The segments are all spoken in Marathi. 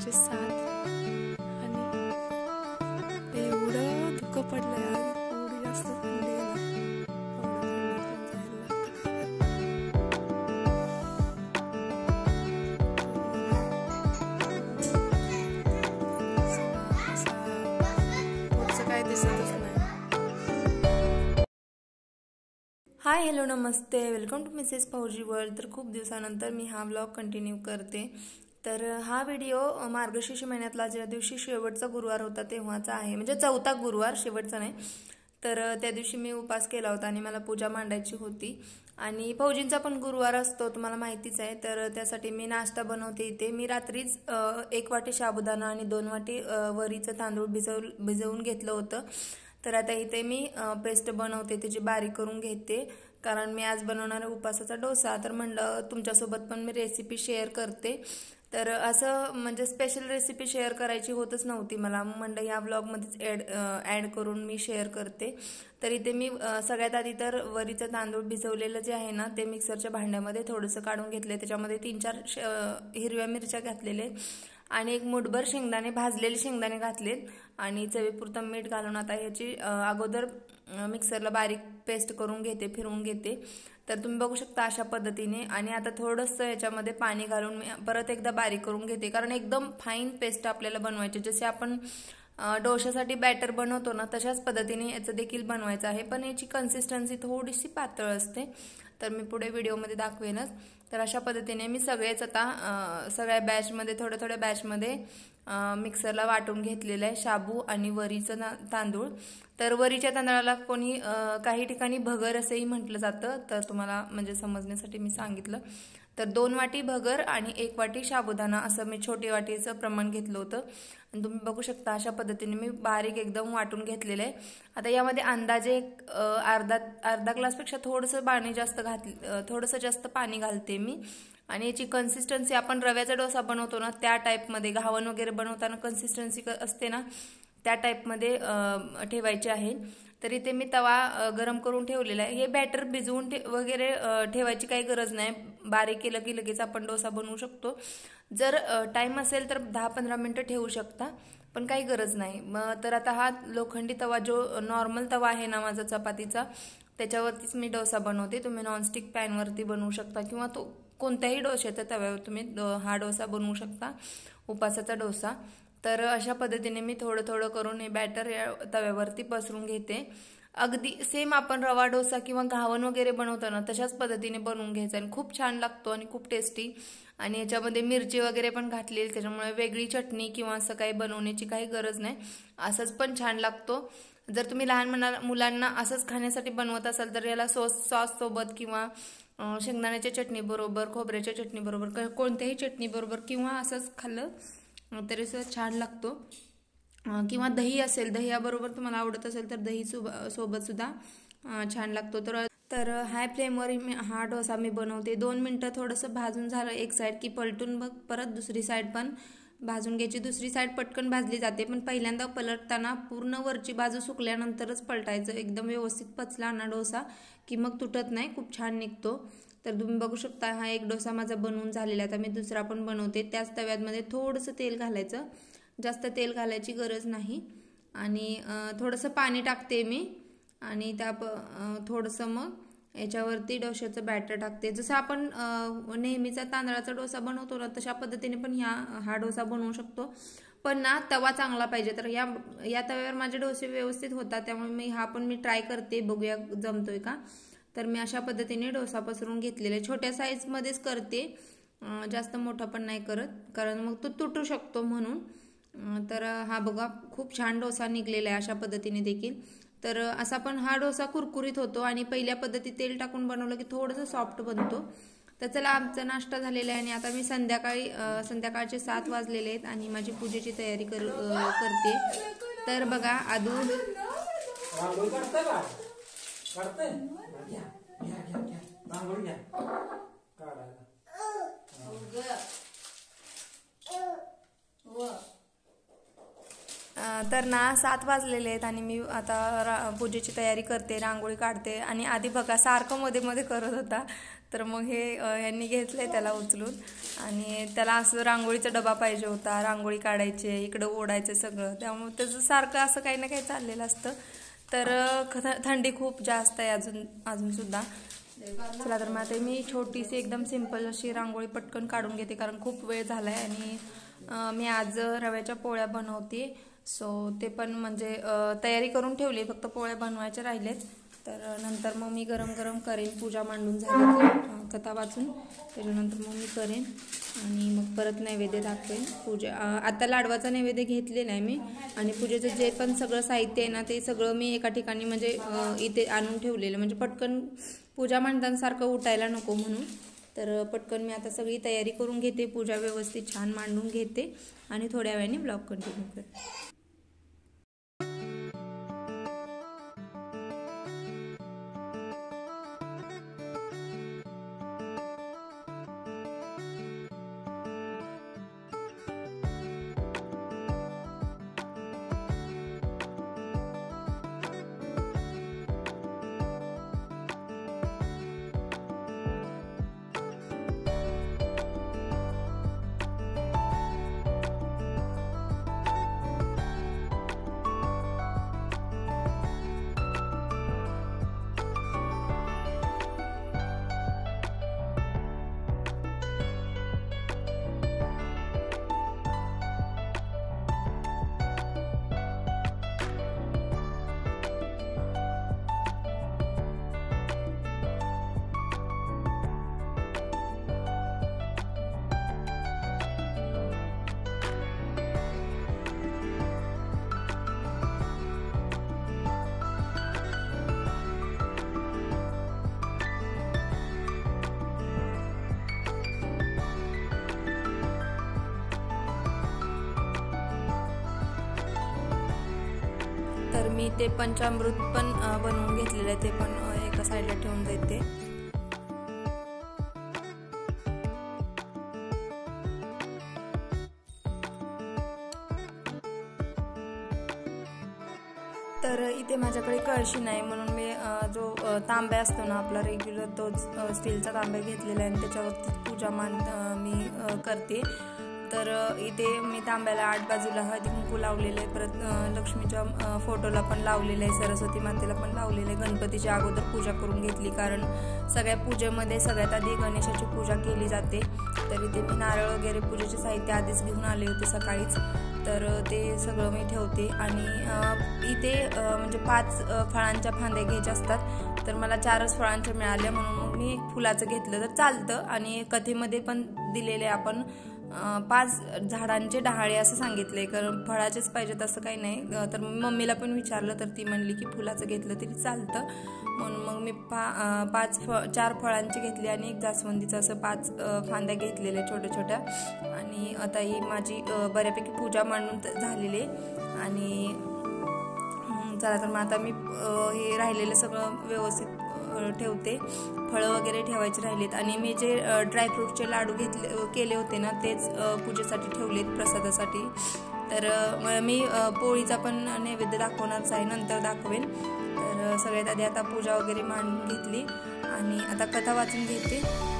संध्याकाळचे 7 आणि एवढं धुकं पडलंय आज, एवढी जास्त थंडी आहे ना, काय दिसतच नाही. हाय हॅलो नमस्ते, welcome to Mrs Fauji world. तर खूप दिवसानंतर मी हा व्लॉग कंटिन्यू करते. तर हा व्हिडिओ मार्गशीर्ष महिन्यातला ज्या दिवशी शेवटचा गुरुवार होता तेव्हाचा आहे, म्हणजे चौथा गुरुवार, शेवटचा नाही. तर त्या दिवशी मी उपास केला होता आणि मला पूजा मांडायची होती आणि फौजींचा पण गुरुवार असतो, तुम्हाला माहितीच आहे. तर त्यासाठी मी नाश्ता बनवते इथे. मी रात्रीच 1 वाटी साबुदाणा आणि 2 वाटी वरीचं तांदूळ भिजवून घेतलं होतं. तर आता इथे मी पेस्ट बनवते, त्याची बारीक करून घेते, कारण मी आज बनवणार आहे उपासाचा डोसा. तर म्हणलं तुमच्यासोबत पण मी रेसिपी शेअर करते. तर असं म्हणजे स्पेशल रेसिपी शेअर करायची होतच नव्हती मला, म्हणलं या ब्लॉगमध्येच ॲड करून मी शेअर करते. तर इथे मी सगळ्यात आधी तर वरीचं तांदूळ भिजवलेलं जे आहे ना, ते मिक्सरच्या भांड्यामध्ये थोडंसं काढून घेतले. त्याच्यामध्ये 3-4 हिरव्या मिरच्या घातलेले आणि 1 मूठभर शेंगदाणे, भाजलेले शेंगदाणे घातलेत आणि चवीपुरतं मीठ घालून आता ह्याची अगोदर मिक्सरला बारीक पेस्ट करून घेते, फिरवून घेते. तर तुम्ही बघू शकता अशा पद्धतीने. आणि आता थोडंसं याच्यामध्ये पाणी घालून मी परत एकदा बारीक करून घेते, कारण एकदम फाईन पेस्ट आपल्याला बनवायची. जसे आपण डोशासाठी बॅटर बनवतो ना, तशाच पद्धतीने याचं देखील बनवायचं आहे, पण याची कन्सिस्टन्सी थोडीशी पातळ असते. तर मी पुढे व्हिडिओमध्ये दाखवेनच. तर अशा पद्धतीने मी सगळेच आता सगळ्या बॅचमध्ये थोड्या बॅचमध्ये मिक्सरला वाटून घेतलेलं आहे शाबू आणि वरीचं तांदूळ. तर वरीच्या तांदळाला कोणी काही ठिकाणी भगर असंही म्हटलं जातं, तर तुम्हाला म्हणजे समजण्यासाठी मी सांगितलं. तर 2 वाटी भगर आणि 1 वाटी साबुदाणा असं मी छोटी वाटीचं प्रमाण घेतलं होतं. आणि तुम्ही बघू शकता अशा पद्धतीने मी बारीक एकदम वाटून घेतलेलं आहे. आता यामध्ये अंदाजे अर्धा ग्लासपेक्षा थोडंसं जास्त पाणी घालते मी. आणि याची कन्सिस्टन्सी आपण रव्याचा डोसा बनवतो ना त्या टाईपमध्ये, घावन वगैरे बनवताना कन्सिस्टन्सी असते ना त्या टाईपमध्ये ठेवायचे आहे. तर इथे मी तवा गरम करून ठेवलेला आहे. हे बॅटर भिजवून वगैरे ठेवायची काही गरज नाही, बारीक केलं की लगेच आपण डोसा बनवू शकतो. जर टाईम असेल तर 10-15 मिनटं ठेवू शकता, पण काही गरज नाही. तर आता हा लोखंडी तवा, जो नॉर्मल तवा आहे ना माझा चपातीचा, त्याच्यावरतीच मी डोसा बनवते. तुम्ही नॉनस्टिक पॅनवरती बनवू शकता किंवा तो कोणत्याही डोशाच्या तव्यावर तुम्ही हा डोसा बनवू शकता, उपासाचा डोसा. तर अशा पद्धतीने मी थोडं करून हे बॅटर या तव्यावरती पसरून घेते. अगदी सेम आपण रवा डोसा किंवा घावन वगैरे बनवतो ना तशाच पद्धतीने बनवून घ्यायचं आणि खूप छान लागतो आणि खूप टेस्टी. आणि याच्यामध्ये मिरची वगैरे पण घातलेली, त्याच्यामुळे वेगळी चटणी किंवा असं काही बनवण्याची काही गरज नाही, असंच पण छान लागतो. जर तुम्ही लहान मुलांना असंच खाण्यासाठी बनवत असाल तर याला सॉस सोबत किंवा शेंगदाण्याच्या चटणी बरोबर, खोबऱ्याच्या चटणी बरोबर, कोणत्याही चटणी बरोबर किंवा असंच खाल्लं तरी सुद्धा छान लागतो. किंवा दही असेल, दह्याबरोबर तुम्हाला आवडत असेल तर दही सोबत सुद्धा छान लागतो. तर हाय फ्लेमवर हा डोसा मी बनवते. 2 मिनटं थोडंसं भाजून झालं एक साईड की पलटून बघ परत दुसरी साईड पण भाजून घ्यायची. दुसरी साईड पटकन भाजली जाते, पण पहिल्यांदा पलटताना पूर्ण वरची बाजू सुकल्यानंतरच पलटायचं. एकदम व्यवस्थित पचला ना डोसा की मग तुटत नाही, खूप छान निघतो. तर तुम्ही बघू शकता हा एक डोसा माझा बनवून झालेला आहे. आता मी दुसरा पण बनवते. त्याच तव्यामध्ये थोडंसं तेल घालायचं, जास्त तेल घालायची गरज नाही. आणि थोडंसं पाणी टाकते मी आणि थोडंसं मग याच्यावरती डोशाचं बॅटर टाकते. जसं आपण नेहमीचा तांदळाचा डोसा बनवतो ना तशा पद्धतीने पण हा डोसा बनवू शकतो, पण ना तवा चांगला पाहिजे. तर या तव्यावर माझे डोसे व्यवस्थित होतात, त्यामुळे मी ट्राय करते, बघूया जमतोय का. तर मी अशा पद्धतीने डोसा पसरून घेतलेला आहे. छोट्या साईजमध्येच करते, जास्त मोठा पण नाही करत, कारण मग तो तुटू शकतो म्हणून. तर हा बघा खूप छान डोसा निघलेला आहे अशा पद्धतीने देखील. तर असा पण हा डोसा कुरकुरीत होतो आणि पहिल्या पद्धतीत तेल टाकून बनवलं की थोडंसं सॉफ्ट बनतो. तर चला, आमचा नाश्ता झालेला आहे आणि आता मी संध्याकाळचे 7 वाजलेले आहेत आणि माझी पूजेची तयारी करते. तर बघा आदू तर ना 7 वाजलेले आहेत आणि मी आता पूजेची तयारी करते, रांगोळी काढते. आणि आधी बघा सारखं मध्ये करत होता, तर मग हे यांनी घेतलंय त्याला उचलून आणि त्याला असं रांगोळीचा डबा पाहिजे होता, रांगोळी काढायचे, इकडं ओढायचं सगळं, त्यामुळे त्याचं सारखं असं काही ना काही चाललेलं असतं. तर थंडी खूप जास्त आहे अजूनसुद्धा. चला तर मग आता मी छोटीशी एकदम सिंपल अशी रांगोळी पटकन काढून घेते, कारण खूप वेळ झाला आहे आणि मी आज रव्याच्या पोळ्या बनवते. सो ते पण म्हणजे तयारी करून ठेवली, फक्त पोळ्या बनवायच्या राहिलेत. तर नंतर मग मी गरम गरम करेन, पूजा मांडून झाली कथा वाचून, त्याच्यानंतर मग मी करेन आणि मग परत नैवेद्य दाखवेन. आता लाडवाचा नैवेद्य घेतलेला आहे मी आणि पूजेचं जे पण सगळं साहित्य आहे ना ते सगळं मी एका ठिकाणी म्हणजे इथे आणून ठेवलेलं, म्हणजे पटकन पूजा मांडताना सारखं उठायला नको म्हणून. तर पटकन मी आता सगळी तयारी करून घेते, पूजा व्यवस्थित छान मांडून घेते आणि थोड्या वेळाने ब्लॉग कंटिन्यू करते. तर मी ते पंचामृत पण बनवून घेतलेलं आहे, ते पण एका साईडला ठेवून देते. तर इथे माझ्याकडे कळशी नाही, म्हणून मी जो तांब्या असतो ना आपला रेग्युलर, तोच स्टीलचा तांब्या घेतलेला आहे आणि त्याच्यावरती पूजा मी करते. तर इथे मी तांब्याला 8 बाजूला हळदी कुंकू लावलेलं आहे, परत लक्ष्मीच्या फोटोला पण लावलेलं आहे, सरस्वती मातेला पण लावलेलं आहे. गणपतीच्या अगोदर पूजा करून घेतली, कारण सगळ्या पूजेमध्ये सगळ्यात आधी गणेशाची पूजा केली जाते. तर इथे मी नारळ वगैरे पूजेचे साहित्य आधीच घेऊन आले होते सकाळीच, तर ते सगळं मी ठेवते. आणि इथे म्हणजे 5 फळांच्या फांद्या घ्यायच्या असतात, तर मला 4च फळांच्या मिळाल्या, म्हणून मग मी 1 फुलाचं घेतलं तर चालतं. आणि कथेमध्ये पण दिलेले आपण 5 झाडांचे डहाळे असं सांगितले, कारण फळाचेच पाहिजेत असं काही नाही. तर मम्मीला पण विचारलं, तर ती म्हणली की फुलाचं घेतलं तरी चालतं, म्हणून मग मी 4 फळांचे घेतले आणि 1 जास्वंदीचं असं 5 फांद्या घेतलेल्या छोट्या छोट्या. आणि आता ही माझी बऱ्यापैकी पूजा मांडून झालेली आहे. आणि चला तर मग आता मी हे राहिलेलं सगळं व्यवस्थित ठेवते. फळं वगैरे ठेवायचे राहिलेत आणि मी जे ड्रायफ्रूटचे लाडू केले होते ना, तेच पूजेसाठी ठेवलेत प्रसादासाठी. तर मी पोळीचा पण नैवेद्य दाखवणारच आहे, नंतर दाखवेन. तर सगळ्यात आधी आता पूजा वगैरे मांडून घेतली आणि आता कथा वाचून घेते.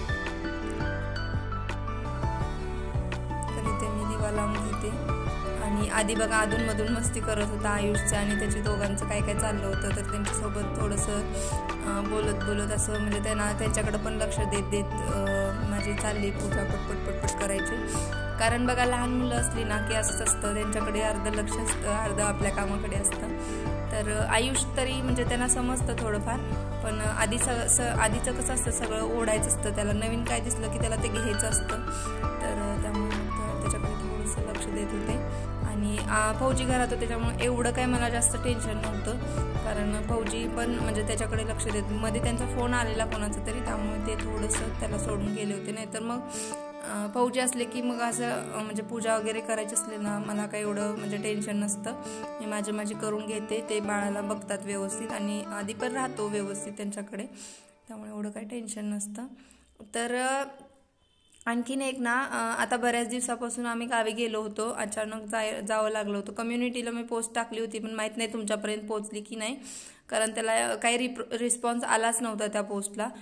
तर इथे मी दिवा लावून घेते. आणि आधी बघा अधूनमधून मस्ती करत होता आयुषचं आणि त्याची दोघांचं काय काय चाललं होतं, तर त्यांच्यासोबत थोडंसं बोलत असं म्हणजे त्यांच्याकडं पण लक्ष देत माझी चालली पूजा पटपट करायची. कारण बघा लहान मुलं असली ना की असंच असतं, त्यांच्याकडे अर्ध लक्ष असतं, अर्ध आपल्या कामाकडे असतं. तर आयुष तरी म्हणजे त्यांना समजतं थोडंफार, पण आधीचं कसं असतं, सगळं ओढायचं असतं त्याला, नवीन काय दिसलं की त्याला ते घ्यायचं असतं. तर त्यामुळे त्याच्याकडे थोडंसं लक्ष देत होते. आणि फौजी घरात होते, त्याच्यामुळे एवढं काय मला जास्त टेन्शन नव्हतं, कारण फौजी पण म्हणजे त्याच्याकडे लक्ष देत. मध्ये त्यांचा फोन आलेला कोणाचा तरी, त्यामुळे ते थोडंसं त्याला सोडून गेले होते. नाहीतर मग फौजी असले की मग असं म्हणजे पूजा वगैरे करायची असले ना, मला काही एवढं म्हणजे टेन्शन नसतं. मी माझी करून घेते, ते बाळाला बघतात व्यवस्थित आणि आधी पण राहतो व्यवस्थित त्यांच्याकडे, त्यामुळे एवढं काही टेन्शन नसतं. तर आणखीन एक ना, आता बऱ्याच दिवसापासून आम्ही गावी गेलो होतो, अचानक जावं लागलं होतं. कम्युनिटीला मी पोस्ट टाकली होती, पण माहीत नाही तुमच्यापर्यंत पोचली की नाही, कारण त्याला काही रिस्पॉन्स आलाच नव्हता त्या पोस्टला.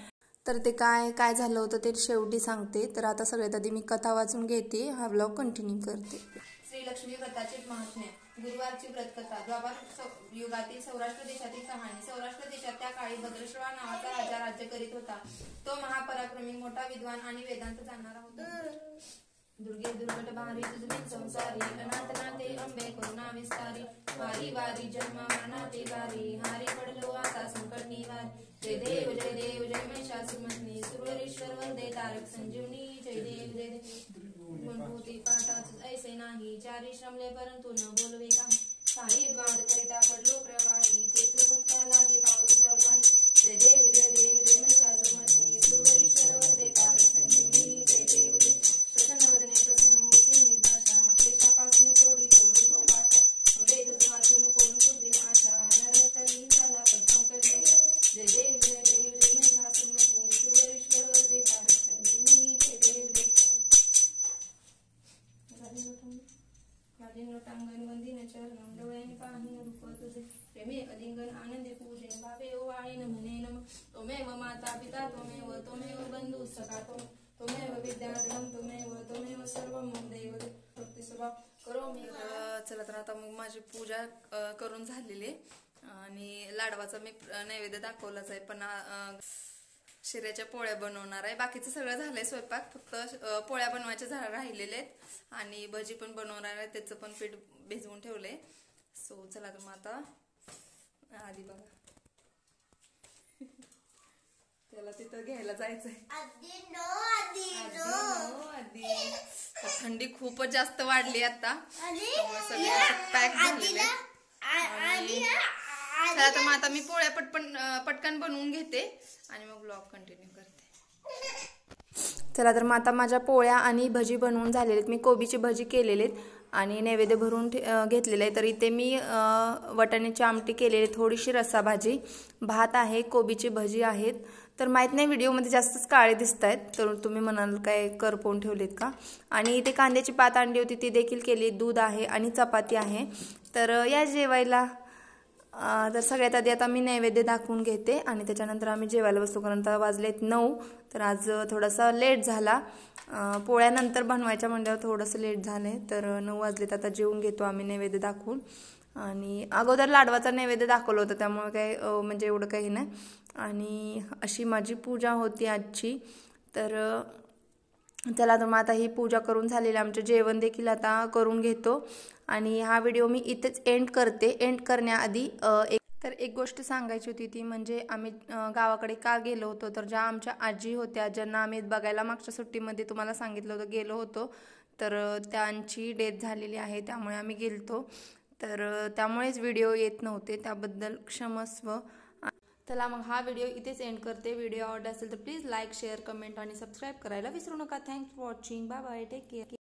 तर ते काय काय झालं होतं ते शेवटी सांगते. तर आता सगळ्यात आधी मी कथा वाचून घेते, हा व्लॉग कंटिन्यू करते. श्री लक्ष्मी व्रताचे महात्म्य. गुरुवारची व्रतकथा. द्वापार युगातील सौराष्ट्र देशातील कहाणी. सौराष्ट्र देशात त्या काळी भद्रश्रवा नावाचा राजा राज्य करीत होता. तो महापराक्रमी, मोठा विद्वान आणि वेदांत जाणणारा होता. दुर्गे दुर्गट भारी तुझमें संसारी, अनाथ नाते अंबे करुणा विस्तारी, वारी वारी जन्म मरणाते गारी, हारी पडलो आता संकट निवारी. जय देव जय महिषासुरमर्दिनी, सुरेश्वर वंदे तारक संजीवनी. जय देव जय देव गुणभूती पाठाच ऐसे नाही, चारी श्रमले परंतु न बोलवे काही वाद करिता पडलो प्रवाही, ते तू भक्ता लागे पाऊस नाही. जय देव जय महिषासुरमर्दिनी, सुरेश्वर वंदे तारक संजीवनी. जय देव जय प्रसन्न वदने प्रसन्न होते निर्दाशा, क्लेशापासून सोडी तो पाशा, वेद वाचून कोण पूर्वील आशा, नरतली झाला पंकज. जय देव जय महिषासुरमर्दिनी, सुरेश्वर वंदे तारक संजीवनी. जय देव जय लोटांगण वंदिन चरणम, डोळ्याने पाहिन रूप तुझे, प्रेमे अलिंगन आनंदे पूजे, भावे ओवाळीन म्हणे नम. त्वमेव माता पिता त्वमेव बंधू सखा त्वमेव विद्याधरम त्वमेव सर्वं मम दैव भक्ती स्वभाव करो मी. चला तर आता मग माझी पूजा करून झालेली आणि लाडवाचा मी नैवेद्य दाखवलाच आहे, पण शिऱ्याच्या पोळ्या बनवणार आहे. बाकीचं सगळं झालंय स्वयंपाक, फक्त पोळ्या बनवायचे राहिलेले आहेत आणि भजी पण बनवणार आहे, त्याचं पण पीठ भिजवून ठेवलंय. सो चला तर मग आता आधी बघा त्याला तिथं घ्यायला जायचंय. थंडी खूपच जास्त वाढली आता, सगळे पॅक झालेले. चला तर मग आता मी पोळ्या पटकन बनवून घेते आणि मग ब्लॉग कंटिन्यू करते. चला तर मग आता माझ्या पोळ्या आणि भजी बनवून झालेले आहेत. मी कोबीची भजी केलेली आहेत आणि नैवेद्य भरून घेतलेलं आहे. तर इथे मी वाटाण्याची आमटी केलेली, थोडीशी रस्सा भाजी, भात आहे, कोबीची भजी आहेत. तर माहीत नाही व्हिडिओमध्ये जास्तच काळे दिसत आहेत, तर तुम्ही म्हणाल काय करपवून ठेवलेत का. आणि इथे कांद्याची पात आणली होती ती देखील केली, दूध आहे आणि चपाती आहे. तर या जेवायला. तर सगळ्यात आधी आता मी नैवेद्य दाखवून घेते आणि त्याच्यानंतर आम्ही जेवायला बसतो, कारण आता वाजलेत 9. तर आज थोडासा लेट झाला, पोळ्यानंतर बनवायच्या म्हणल्यावर थोडंसं लेट झालं आहे. तर 9 वाजलेत, आता जेवून घेतो आम्ही नैवेद्य दाखवून. आणि अगोदर लाडवाचा नैवेद्य दाखवलं होतं, त्यामुळे काय म्हणजे एवढं काही नाही. आणि अशी माझी पूजा होती आजची. तर चला तर मग आता ही पूजा करून झालेली, आमचं जेवण देखील आता करून घेतो आणि हा व्हिडिओ मी इथेच एंड करते. एंड करण्याआधी एक गोष्ट सांगायची होती, ती म्हणजे आम्ही गावाकडे का गेलो होतो. तर ज्या आमच्या आजी होत्या, ज्यांना आम्ही बघायला मागच्या सुट्टीमध्ये तुम्हाला सांगितलं होतं गेलो होतो, तर त्यांची डेथ झालेली आहे, त्यामुळे आम्ही गेलतो. तर त्यामुळेच व्हिडिओ येत नव्हते, त्याबद्दल क्षमस्व. चला मग हा व्हिडिओ इथेच एंड करते. व्हिडिओ आवडला असेल तर प्लीज लाईक, शेअर, कमेंट आणि सबस्क्राईब करायला विसरू नका. Thanks for watching. Bye bye, take care.